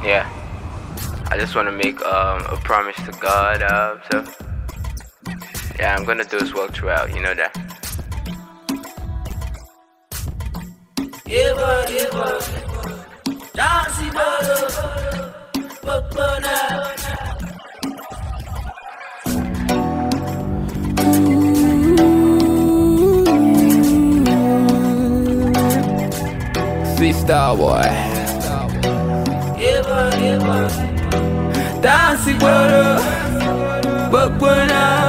Yeah, I just want to make a promise to God. So yeah, I'm gonna do His work throughout. You know that. Star boy. Dancing water, but when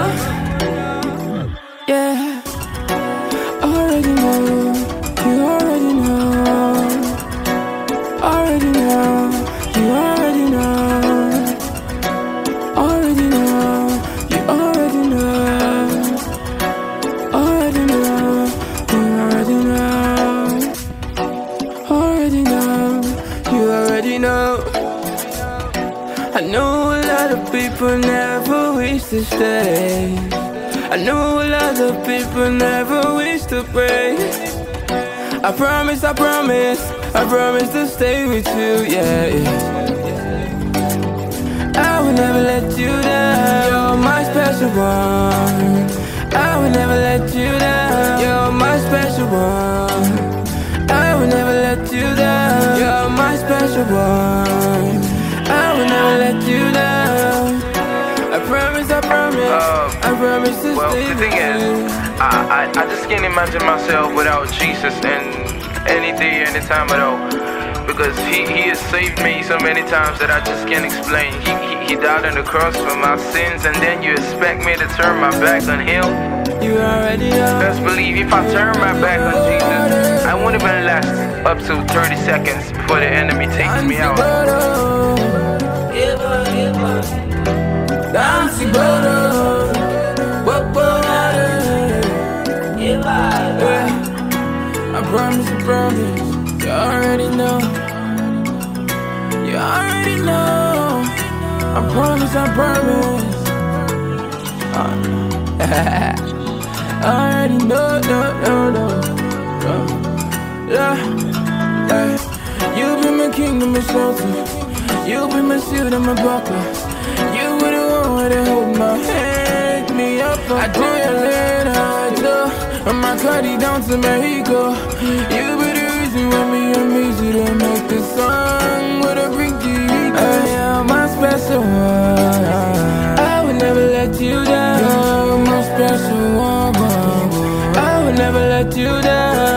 yeah, already know, you already know, already know, you already know, already know, you already know, already know, you already know, already know, you already know. I know a lot of people never wish to stay. I know a lot of people never wish to break. I promise, I promise, I promise to stay with you, yeah, I will never let you down. You're my special one. I will never let you down. You're my special one. I will never let you down. You're my special one. I will never let you down. I promise, I promise to Well, stay the with thing you. is, I just can't imagine myself without Jesus and any day, any time at all. Because he has saved me so many times that I just can't explain. He died on the cross for my sins, and then you expect me to turn my back on Him? You already know. Best believe if I turn my back on Jesus, I won't even last up to 30 seconds before the enemy takes me out. I promise, you already know. You already know. I promise, I already know, yeah. You be my king and my shelter. You be my shield and my buckler. You were the one that hold my hand, me up. I do your later, and my cardi down to Mexico. You be the reason why me and Lilmizzy to make this song. What I bring to you, I am my special one. I will never let you down. You're my special one. I will never let you down.